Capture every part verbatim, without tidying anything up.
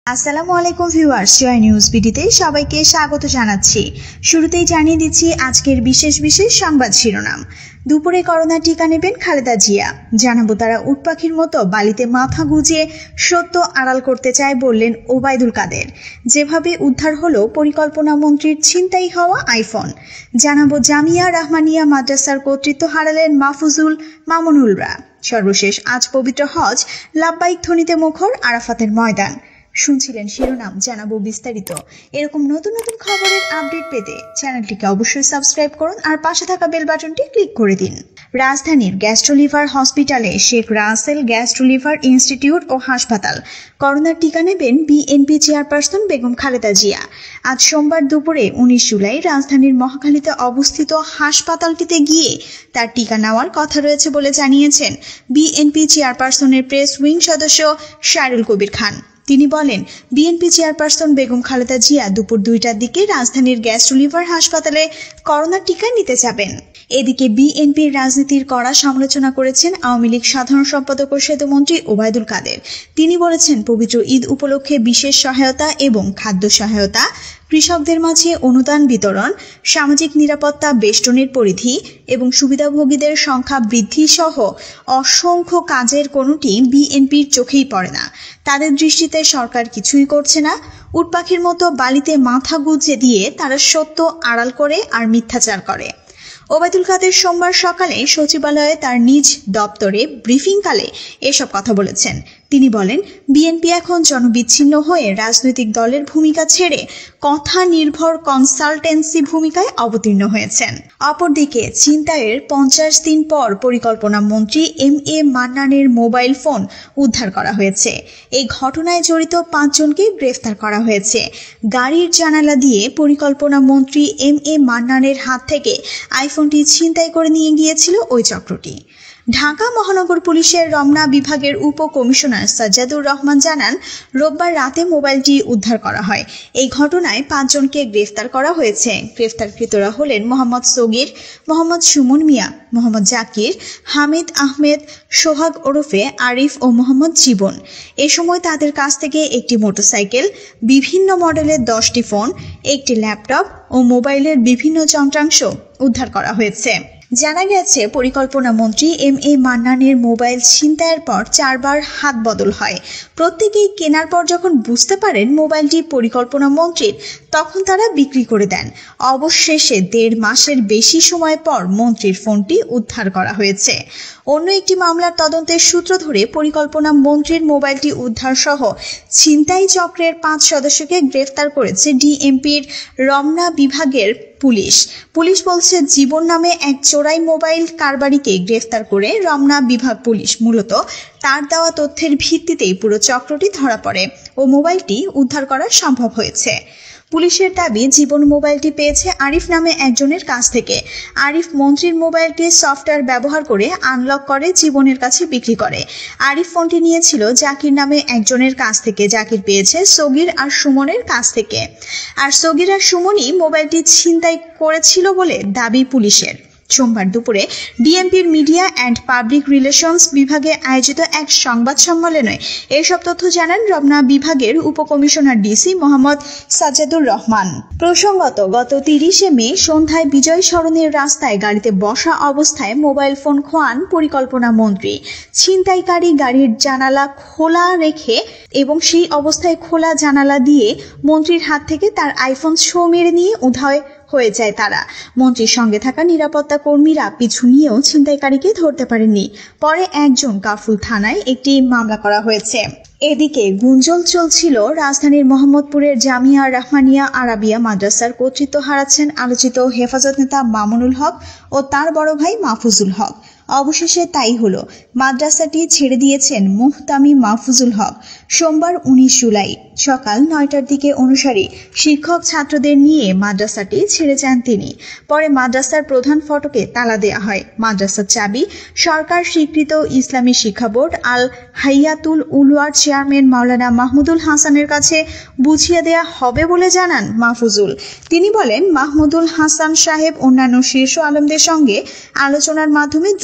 আসসালামু আলাইকুম ভিউয়ার্স, জয় নিউজ বিডিতে সবাইকে স্বাগত জানাচ্ছি। শুরুতেই জানিয়ে দিচ্ছি আজকের বিশেষ বিশেষ সংবাদ শিরোনাম। দুপুরে করোনা টিকা নেবেন খালেদা জিয়া, জানাবো তারা উট পাখির মতো বালিতে মাথা গুজিয়ে সত্য আড়াল করতে চায় বললেন ওবায়দুল কাদের। যেভাবে উদ্ধার হলো পরিকল্পনা মন্ত্রীর ছিনতাই হওয়া আইফোন, জানাবো জামিয়া রহমানিয়া মাদ্রাসার কর্তৃত্ব হারালেন মাহফুজুল মামুনুলরা। সর্বশেষ আজ পবিত্র হজ, লাব্বাইক ধ্বনিতে মুখর আরাফাতের ময়দান। শুনছিলেন শিরোনাম, জানাবো বিস্তারিত। এরকম নতুন নতুন খবরের আপডেট পেতে চ্যানেলটিকে অবশ্যই সাবস্ক্রাইব করুন আর পাশে থাকা বেল বাটনটি ক্লিক করে দিন। রাজধানীর গ্যাস্ট্রোলিভার হসপিটালে শেখ রাসেল গ্যাস্ট্রোলিভার ইনস্টিটিউট ও হাসপাতাল করোনার টিকা নেবেন বিএনপি চেয়ারপারসন বেগম খালেদা জিয়া। আজ সোমবার দুপুরে উনিশ জুলাই রাজধানীর মহাখালীতে অবস্থিত হাসপাতালটিতে গিয়ে তার টিকা নেওয়ার কথা রয়েছে বলে জানিয়েছেন বিএনপি চেয়ারপারসনের প্রেস উইং সদস্য শায়রুল কবির খান। তিনি বলেন, বিএনপি চেয়ারপারসন বেগম খালেদা জিয়া দুপুর দুইটার দিকে রাজধানীর গ্যাস্ট্রোলিভার হাসপাতালে করোনার টিকা নিতে যাবেন। এদিকে বিএনপির রাজনীতির কড়া সমালোচনা করেছেন আওয়ামী লীগ সাধারণ সম্পাদক ও সেতুমন্ত্রী ওবায়দুল কাদের। তিনি বলেছেন, পবিত্র ঈদ উপলক্ষে বিশেষ সহায়তা এবং খাদ্য সহায়তা, কৃষকদের মাঝে অনুদান বিতরণ, সামাজিক নিরাপত্তা বেষ্টনীর পরিধি এবং সুবিধাভোগীদের সংখ্যা বৃদ্ধি সহ অসংখ্য কাজের কোনোটি বিএনপির চোখেই পড়ে না। তাদের দৃষ্টিতে সরকার কিছুই করছে না। উট পাখির মতো বালিতে মাথা গুঁজে দিয়ে তারা সত্য আড়াল করে আর মিথ্যাচার করে। ওবায়দুল কাদের সোমবার সকালে সচিবালয়ে তার নিজ দপ্তরে ব্রিফিংকালে এসব কথা বলেছেন। তিনি বলেন, বিএনপি এখন জনবিচ্ছিন্ন হয়ে রাজনৈতিক দলের ভূমিকা ছেড়ে কথা নির্ভর কনসালটেন্সি ভূমিকায় অবতীর্ণ হয়েছেন। অপরদিকে ছিনতাইয়ের পঞ্চাশ দিন পর পরিকল্পনা মন্ত্রী এম এ মান্নানের মোবাইল ফোন উদ্ধার করা হয়েছে। এই ঘটনায় জড়িত পাঁচজনকে গ্রেফতার করা হয়েছে। গাড়ির জানালা দিয়ে পরিকল্পনা মন্ত্রী এম এ মান্নানের হাত থেকে আইফোনটি ছিনতাই করে নিয়ে গিয়েছিল ওই চক্রটি। ঢাকা মহানগর পুলিশের রমনা বিভাগের উপ কমিশনার সাজ্জাদুর রহমান জানান, রোববার রাতে মোবাইলটি উদ্ধার করা হয়। এই ঘটনায় পাঁচজনকে গ্রেফতার করা হয়েছে। গ্রেফতারকৃতরা হলেন মোহাম্মদ সগির, মোহাম্মদ সুমন মিয়া, মোহাম্মদ জাকির, হামিদ আহমেদ, সোহাগ ওরফে আরিফ ও মোহাম্মদ জীবন। এ সময় তাদের কাছ থেকে একটি মোটরসাইকেল, বিভিন্ন মডেলের দশটি ফোন, একটি ল্যাপটপ ও মোবাইলের বিভিন্ন যন্ত্রাংশ উদ্ধার করা হয়েছে। জানা গেছে, পরিকল্পনা মন্ত্রী এম এ মান্নানের মোবাইল ছিনতাইয়ের পর চারবার হাত বদল হয়। প্রত্যেকেই কেনার পর যখন বুঝতে পারেন মোবাইলটি পরিকল্পনা মন্ত্রীর, তখন তারা বিক্রি করে দেন। অবশেষে দেড় মাসের বেশি সময় পর মন্ত্রীর ফোনটি উদ্ধার করা হয়েছে। অন্য একটি মামলার তদন্তের সূত্র ধরে পরিকল্পনা মন্ত্রীর মোবাইলটি উদ্ধার সহ ছিনতাই চক্রের পাঁচ সদস্যকে গ্রেফতার করেছে ডিএমপির রমনা বিভাগের পুলিশ। পুলিশ বলছে, জীবন নামে এক চোরাই মোবাইল কারবারিকে গ্রেফতার করে রমনা বিভাগ পুলিশ মূলত তার দেওয়া তথ্যের ভিত্তিতেই পুরো চক্রটি ধরা পড়ে ও মোবাইলটি উদ্ধার করা সম্ভব হয়েছে। পুলিশের দাবি, জীবন মোবাইলটি পেয়েছে আরিফ নামে একজনের কাছ থেকে। আরিফ মন্ত্রীর মোবাইলটি সফটওয়্যার ব্যবহার করে আনলক করে জীবনের কাছে বিক্রি করে। আরিফ ফোনটি নিয়েছিল জাকির নামে একজনের কাছ থেকে। জাকির পেয়েছে সগির আর সুমনের কাছ থেকে, আর সগির আর সুমনই মোবাইলটি ছিনতাই করেছিল বলে দাবি পুলিশের। সোমবার দুপুরে ডিএমপির মিডিয়া অ্যান্ড পাবলিক রিলেশনস বিভাগে আয়োজিত এক সংবাদ সম্মেলনে এসব তথ্য জানান রমনা বিভাগের উপকমিশনার ডিসি মোহাম্মদ সাজ্জাদুর রহমান। প্রসঙ্গত, গত তিরিশে মে সন্ধ্যায় বিজয় সরণির রাস্তায় গাড়িতে বসা অবস্থায় মোবাইল ফোন খোয়ান পরিকল্পনা মন্ত্রী। ছিনতাইকারী গাড়ির জানালা খোলা রেখে এবং সেই অবস্থায় খোলা জানালা দিয়ে মন্ত্রীর হাত থেকে তার আইফোন ছো মেরে নিয়ে উধাও হয়ে যায় তারা। মন্ত্রীর সঙ্গে থাকা নিরাপত্তা কর্মীরা পিছু নিয়েও ছিনতাইকারীকে ধরতে পারেননি। পরে একজন কাফরুল থানায় একটি মামলা করা হয়েছে। এদিকে গুঞ্জন চলছিল, রাজধানীর মোহাম্মদপুরের জামিয়া রহমানিয়া আরাবিয়া মাদ্রাসার কর্তৃত্ব হারাচ্ছেন আলোচিত হেফাজত নেতা মামুনুল হক ও তার বড় ভাই মাহফুজুল হক। অবশেষে তাই হলো, মাদ্রাসাটি ছেড়ে দিয়েছেন মুহতামি মাহফুজুল হক। সোমবার উনিশ জুলাই সকাল নয়টার দিকে অনুসারী শিক্ষক ছাত্রদের নিয়ে মাদ্রাসাটি ছেড়ে যান তিনি। পরে মাদ্রাসার প্রধান ফটকে তালা দেয়া হয়। মাদ্রাসার চাবি সরকার স্বীকৃত ইসলামী শিক্ষা বোর্ড আল হাইয়াতুল উলওয়ার চেয়ারম্যান মাওলানা মাহমুদুল হাসানের কাছে বুঝিয়ে দেয়া হবে বলে জানান মাহফুজুল। তিনি বলেন, মাহমুদুল হাসান সাহেব অন্যান্য শীর্ষ আলেমদের সঙ্গে আলোচনার মাধ্যমে দ্রুত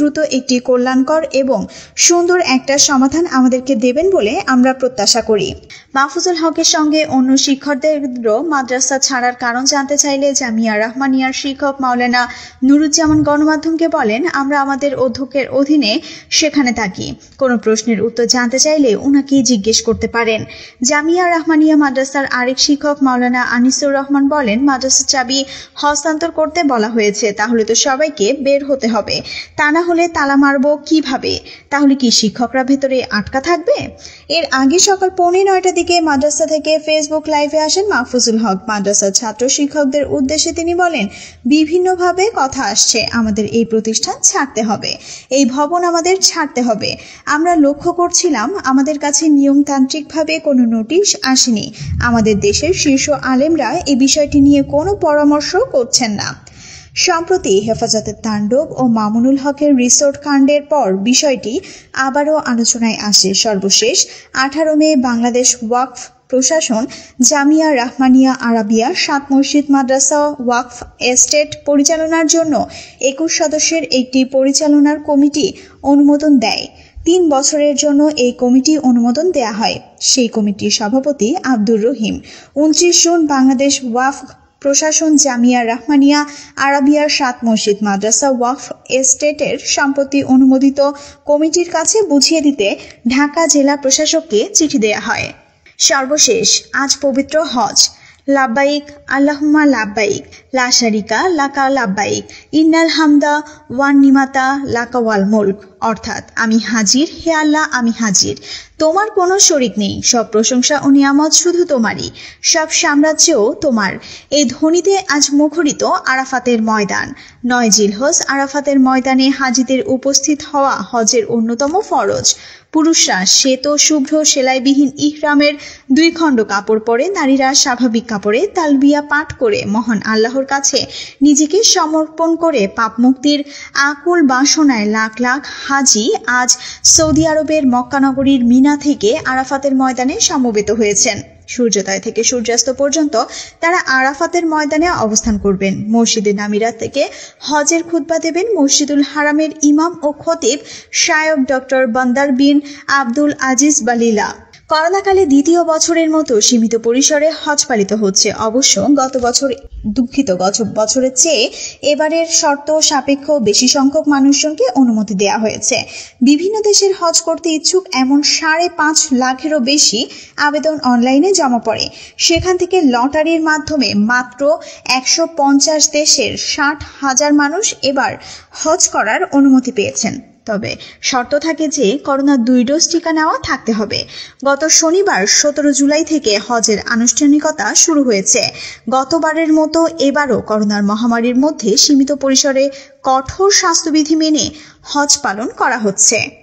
দ্রুত একটি কল্যাণকর এবং সুন্দর একটা সমাধান আমাদেরকে দেবেন বলে আমরা প্রত্যাশা করি। মাহফুজুল হকের সঙ্গে অন্য শিক্ষকদেরও মাদ্রাসা ছাড়ার কারণ জানতে চাইলে জামিয়া রহমানিয়ার শিক্ষক মাওলানা নুরুজ্জামান গণমাধ্যমকে বলেন, আমরা আমাদের অধ্যক্ষের অধীনে সেখানে থাকি। কোনো প্রশ্নের উত্তর জানতে চাইলে উনাকেই জিজ্ঞেস করতে পারেন। জামিয়া রহমানিয়া মাদ্রাসার আরেক শিক্ষক মাওলানা আনিসুর রহমান বলেন, মাদ্রাসার চাবি হস্তান্তর করতে বলা হয়েছে, তাহলে তো সবাইকে বের হতে হবে, তা না হলে তালা মারবো কিভাবে? তাহলে কি শিক্ষকরা ভেতরে আটকা থাকবে? এর আগে সকাল পৌনে নয়টার দিকে মাদ্রাসা থেকে ফেসবুক লাইভে আসেন মাহফুজুল হক। মাদ্রাসার ছাত্র শিক্ষকদের উদ্দেশ্যে তিনি বলেন, বিভিন্নভাবে কথা আসছে, আমাদের এই প্রতিষ্ঠান ছাড়তে হবে, এই ভবন আমাদের ছাড়তে হবে। আমরা লক্ষ্য করছিলাম আমাদের কাছে নিয়মতান্ত্রিকভাবে কোনো নোটিশ আসেনি। আমাদের দেশের শীর্ষ আলেমরা এই বিষয়টি নিয়ে কোনো পরামর্শ করছেন না। সম্প্রতি হেফাজতের তাণ্ডব ও মামুনুল হকের রিসোর্ট কাণ্ডের পর বিষয়টি আবারও আলোচনায় আসে। সর্বশেষ আঠারো মে বাংলাদেশ ওয়াকফ প্রশাসন জামিয়া রহমানিয়া আরাবিয়া সাত মসজিদ মাদ্রাসা ওয়াকফ এস্টেট পরিচালনার জন্য একুশ সদস্যের একটি পরিচালনার কমিটি অনুমোদন দেয়। তিন বছরের জন্য এই কমিটি অনুমোদন দেয়া হয়। সেই কমিটির সভাপতি আব্দুর রহিম উনত্রিশ জুন বাংলাদেশ ওয়াকফ প্রশাসন জামিয়া রহমানিয়া আরাবিয়ার সাত মসজিদ মাদ্রাসা ওয়াকফ এস্টেটের সম্প্রতি অনুমোদিত কমিটির কাছে বুঝিয়ে দিতে ঢাকা জেলা প্রশাসককে চিঠি দেয়া হয়। সর্বশেষ আজ পবিত্র হজ। লাব্বাইক আল্লাহুম্মা লাব্বাইক লা শারিকা লাকা লাব্বাইক ইন্নাল হামদা ওয়ান নিমাতা লাকা ওয়াল মুলক, অর্থাৎ আমি হাজির, হে আল্লাহ আমি হাজির, তোমার কোনো শরিক নেই, সব প্রশংসা ও নিয়ামত শুধু তোমারই, সব সাম্রাজ্যও তোমার। এই ধ্বনিতে আজ মুখরিত আরাফাতের ময়দান। নয় জিলহজ আরাফাতের ময়দানে হাজিদের উপস্থিত হওয়া হজের অন্যতম ফরজ। পুরুষরা শ্বেত শুভ্র সেলাইবিহীন ইহরামের দুই খণ্ড কাপড় পরে, নারীরা স্বাভাবিক কাপড়ে তালবিয়া পাঠ করে মহান আল্লাহর কাছে নিজেকে সমর্পণ করে পাপ মুক্তির আকুল বাসনায় লাখ লাখ হাজি আজ সৌদি আরবের মক্কানগরীর মিনা থেকে আরাফাতের ময়দানে সমবেত হয়েছেন। সূর্যোদয় থেকে সূর্যাস্ত পর্যন্ত তারা আরাফাতের ময়দানে অবস্থান করবেন। মসজিদে নামিরা থেকে হজের খুতবা দেবেন মসজিদুল হারামের ইমাম ও খতিব শায়ক ডক্টর বান্দার বিন আব্দুল আজিজ বালিলা। করোনাকালে দ্বিতীয় বছরের মতো সীমিত পরিসরে হজ পালিত হচ্ছে। অবশ্য গত বছর দুঃখিত গত বছরের চেয়ে এবারের শর্ত সাপেক্ষ বেশি সংখ্যক মানুষজনকে অনুমতি দেওয়া হয়েছে। বিভিন্ন দেশের হজ করতে ইচ্ছুক এমন সাড়ে পাঁচ লাখেরও বেশি আবেদন অনলাইনে জমা পড়ে। সেখান থেকে লটারির মাধ্যমে মাত্র একশো পঞ্চাশ দেশের ষাট হাজার মানুষ এবার হজ করার অনুমতি পেয়েছেন। তবে শর্ত থাকে যে করোনার দুই ডোজ টিকা নেওয়া থাকতে হবে। গত শনিবার সতেরো জুলাই থেকে হজের আনুষ্ঠানিকতা শুরু হয়েছে। গতবারের মতো এবারও করোনার মহামারীর মধ্যে সীমিত পরিসরে কঠোর স্বাস্থ্যবিধি মেনে হজ পালন করা হচ্ছে।